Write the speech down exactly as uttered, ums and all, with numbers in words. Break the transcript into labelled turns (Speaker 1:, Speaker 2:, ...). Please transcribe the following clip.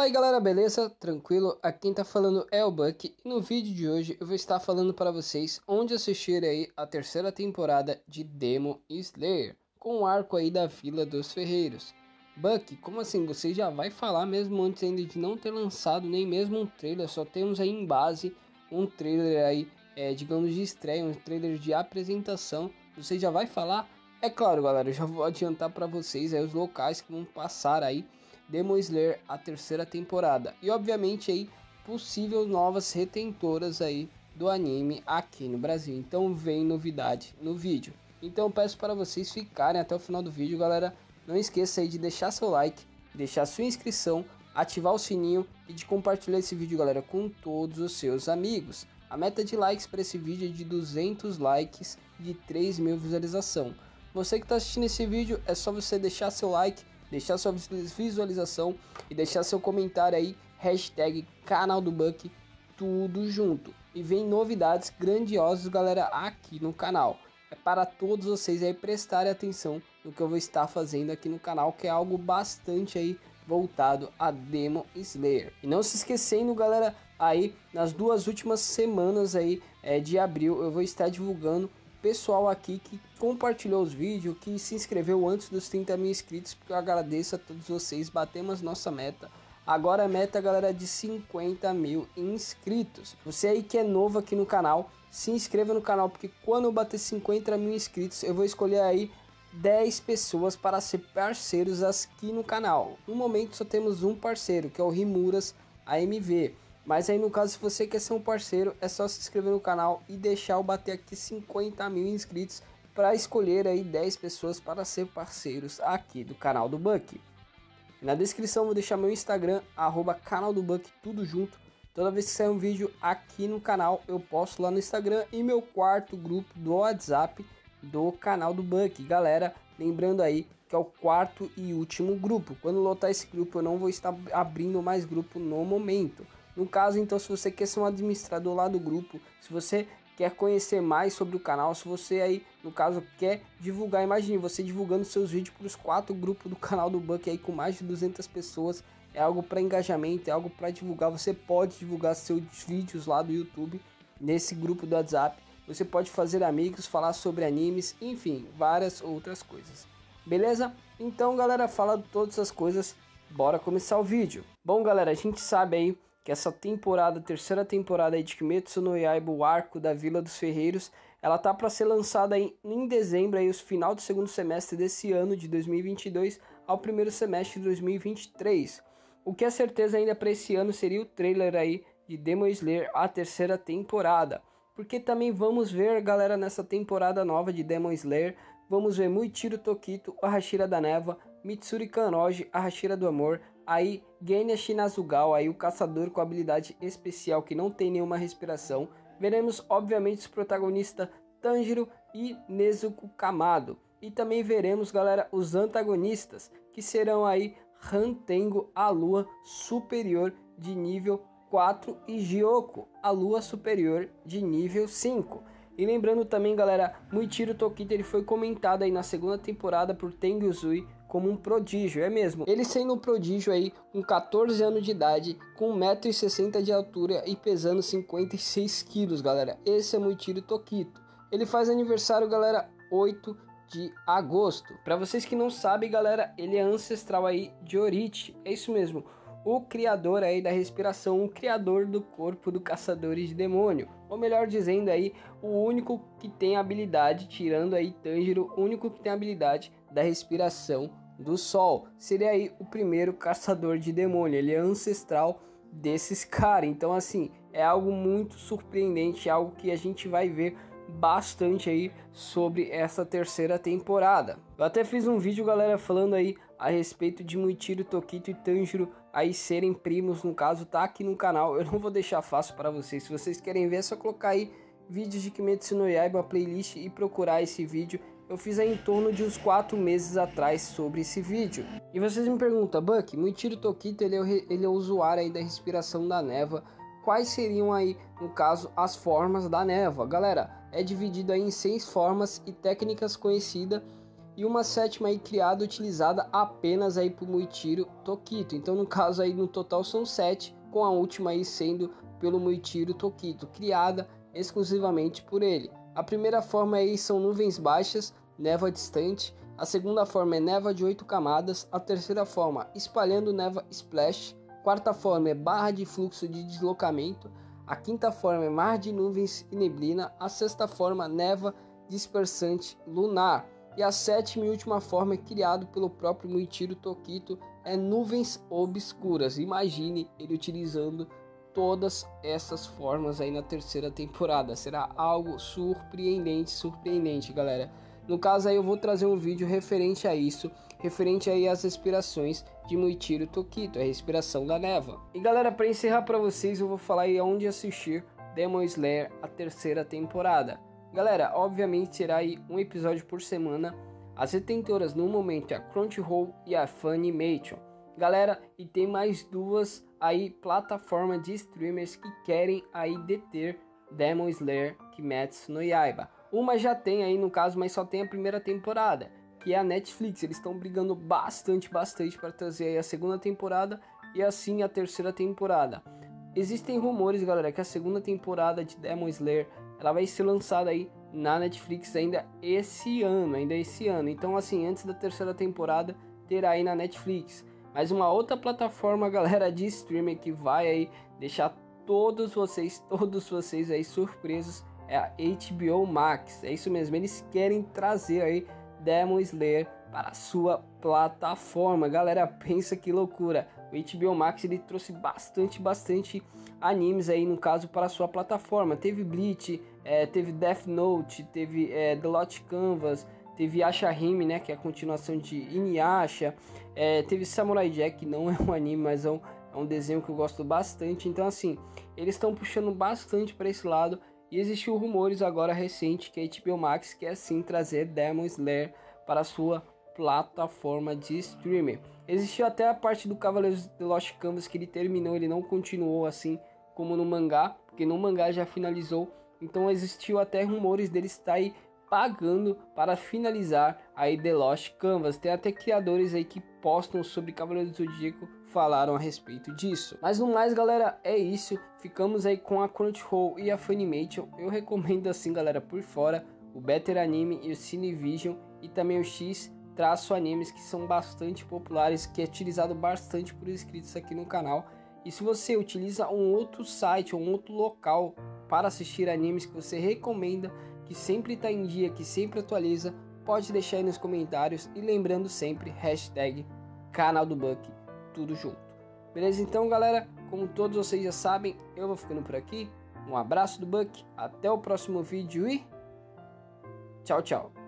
Speaker 1: Fala aí galera, beleza? Tranquilo? Aqui quem tá falando é o Buck e no vídeo de hoje eu vou estar falando para vocês onde assistir aí a terceira temporada de Demon Slayer com o arco aí da Vila dos Ferreiros. Buck, como assim? Você já vai falar mesmo antes ainda de não ter lançado nem mesmo um trailer? Só temos aí em base um trailer aí, é, digamos de estreia, um trailer de apresentação. Você já vai falar? É claro galera, eu já vou adiantar para vocês aí os locais que vão passar aí Demon Slayer a terceira temporada e obviamente aí possíveis novas retentoras aí do anime aqui no Brasil. Então vem novidade no vídeo. Então eu peço para vocês ficarem até o final do vídeo, galera. Não esqueça aí de deixar seu like, deixar sua inscrição, ativar o sininho e de compartilhar esse vídeo, galera, com todos os seus amigos. A meta de likes para esse vídeo é de duzentos likes de três mil visualização. Você que está assistindo esse vídeo, é só você deixar seu like, deixar sua visualização e deixar seu comentário aí, hashtag canal do Buck, tudo junto. E vem novidades grandiosas, galera, aqui no canal. É para todos vocês aí prestarem atenção no que eu vou estar fazendo aqui no canal, que é algo bastante aí voltado a Demon Slayer. E não se esquecendo, galera, aí nas duas últimas semanas aí é, de abril eu vou estar divulgando pessoal aqui que compartilhou os vídeos, que se inscreveu antes dos trinta mil inscritos, porque eu agradeço a todos vocês, batemos nossa meta. Agora a meta, galera, é de cinquenta mil inscritos. Você aí que é novo aqui no canal, se inscreva no canal, porque quando eu bater cinquenta mil inscritos, eu vou escolher aí dez pessoas para ser parceiros aqui no canal. No momento só temos um parceiro, que é o Rimuras A M V. Mas aí no caso, se você quer ser um parceiro, é só se inscrever no canal e deixar eu bater aqui cinquenta mil inscritos para escolher aí dez pessoas para ser parceiros aqui do canal do Buck. Na descrição vou deixar meu Instagram, arroba canal do Buck, tudo junto. Toda vez que sair um vídeo aqui no canal, eu posto lá no Instagram e meu quarto grupo do WhatsApp do canal do Buck. Galera, lembrando aí que é o quarto e último grupo. Quando lotar esse grupo, eu não vou estar abrindo mais grupo no momento. No caso, então, se você quer ser um administrador lá do grupo, se você quer conhecer mais sobre o canal, se você aí, no caso, quer divulgar, imagine você divulgando seus vídeos para os quatro grupos do canal do Buck aí com mais de duzentas pessoas, é algo para engajamento, é algo para divulgar. Você pode divulgar seus vídeos lá do YouTube nesse grupo do WhatsApp, você pode fazer amigos, falar sobre animes, enfim, várias outras coisas. Beleza? Então, galera, falando todas essas coisas, bora começar o vídeo. Bom, galera, a gente sabe aí que essa temporada, terceira temporada aí de Kimetsu no Yaiba, o arco da Vila dos Ferreiros, ela tá para ser lançada aí em dezembro, aí, os final do segundo semestre desse ano de dois mil e vinte e dois ao primeiro semestre de dois mil e vinte e três. O que é certeza ainda para esse ano seria o trailer aí de Demon Slayer, a terceira temporada. Porque também vamos ver, galera, nessa temporada nova de Demon Slayer, vamos ver Muichiro Tokito, a Hashira da Névoa, Mitsuri Kanroji, a Hashira do Amor, aí Genya Shinazugawa, aí o caçador com habilidade especial que não tem nenhuma respiração. Veremos obviamente os protagonistas Tanjiro e Nezuko Kamado. E também veremos, galera, os antagonistas, que serão aí Hantengo, a lua superior de nível quatro, e Gyoko, a lua superior de nível cinco. E lembrando também, galera, Muichiro Tokito ele foi comentado aí na segunda temporada por Tengu Uzui como um prodígio, é mesmo. Ele sendo um prodígio aí com quatorze anos de idade, com um metro e sessenta de altura e pesando cinquenta e seis quilos, galera. Esse é Muichiro Tokito. Ele faz aniversário, galera, oito de agosto. Para vocês que não sabem, galera, ele é ancestral aí de Orichi. É isso mesmo. O criador aí da respiração, o criador do corpo do caçadores de demônio, ou melhor dizendo aí, o único que tem habilidade, tirando aí Tanjiro, o único que tem habilidade da respiração do sol. Seria aí o primeiro caçador de demônio, ele é ancestral desses caras. Então assim, é algo muito surpreendente, é algo que a gente vai ver bastante aí sobre essa terceira temporada. Eu até fiz um vídeo, galera, falando aí a respeito de Muichiro Tokito e Tanjiro aí serem primos, no caso tá aqui no canal. Eu não vou deixar fácil para vocês, se vocês querem ver é só colocar aí vídeos de Kimetsu no Yaiba, uma playlist, e procurar esse vídeo. Eu fiz aí em torno de uns quatro meses atrás sobre esse vídeo. E vocês me perguntam, Buck, Muichiro Tokito ele é, o, ele é o usuário aí da respiração da névoa. Quais seriam aí, no caso, as formas da névoa? Galera, é dividido aí em seis formas e técnicas conhecidas e uma sétima aí criada utilizada apenas aí por Muichiro Tokito. Então no caso aí no total são sete, com a última aí sendo pelo Muichiro Tokito, criada exclusivamente por ele. A primeira forma aí são nuvens baixas, névoa distante. A segunda forma é névoa de oito camadas. A terceira forma, espalhando névoa splash. Quarta forma é barra de fluxo de deslocamento. A quinta forma é mar de nuvens e neblina. A sexta forma, névoa dispersante lunar. E a sétima e última forma, é criado pelo próprio Muichiro Tokito, é nuvens obscuras. Imagine ele utilizando todas essas formas aí na terceira temporada. Será algo surpreendente, surpreendente, galera. No caso aí eu vou trazer um vídeo referente a isso, referente aí às respirações de Muichiro Tokito, a respiração da névoa. E galera, para encerrar para vocês, eu vou falar aí onde assistir Demon Slayer a terceira temporada. Galera, obviamente será aí um episódio por semana. As detentoras no momento é a Crunchyroll e a Funimation. Galera, e tem mais duas aí plataformas de streamers que querem aí deter Demon Slayer Kimetsu no Yaiba. Uma já tem aí no caso, mas só tem a primeira temporada, que é a Netflix. Eles estão brigando bastante, bastante para trazer aí a segunda temporada e assim a terceira temporada. Existem rumores, galera, que a segunda temporada de Demon Slayer ela vai ser lançada aí na Netflix ainda esse ano, ainda esse ano. Então assim, antes da terceira temporada terá aí na Netflix. Mas uma outra plataforma, galera, de streaming que vai aí deixar todos vocês, todos vocês aí surpresos é a H B O Max. É isso mesmo, eles querem trazer aí Demon Slayer para a sua plataforma. Galera, pensa que loucura. O H B O Max ele trouxe bastante, bastante animes aí no caso para a sua plataforma. Teve Bleach, é, teve Death Note, teve é, The Lost Canvas, teve Ashahime, né, que é a continuação de Inuyasha, é, teve Samurai Jack, que não é um anime, mas é um, é um desenho que eu gosto bastante. Então assim, eles estão puxando bastante para esse lado. E existiu rumores agora recente que a H B O Max quer sim trazer Demon Slayer para a sua plataforma de streaming. Existiu até a parte do Cavaleiros de Lost Canvas que ele terminou, ele não continuou assim como no mangá, porque no mangá já finalizou. Então existiu até rumores dele estar aí pagando para finalizar aí The Lost Canvas. Tem até criadores aí que postam sobre Cavaleiros do Zodíaco falaram a respeito disso. Mas no mais, galera, é isso. Ficamos aí com a Crunchyroll e a Funimation. Eu recomendo assim, galera, por fora, o Better Anime e o Cinevision e também o X Traço Animes, que são bastante populares, que é utilizado bastante por inscritos aqui no canal. E se você utiliza um outro site ou um outro local para assistir animes que você recomenda, que sempre está em dia, que sempre atualiza, pode deixar aí nos comentários. E lembrando sempre, hashtag canal do Buck, tudo junto. Beleza? Então, galera, como todos vocês já sabem, eu vou ficando por aqui. Um abraço do Buck, até o próximo vídeo e tchau, tchau.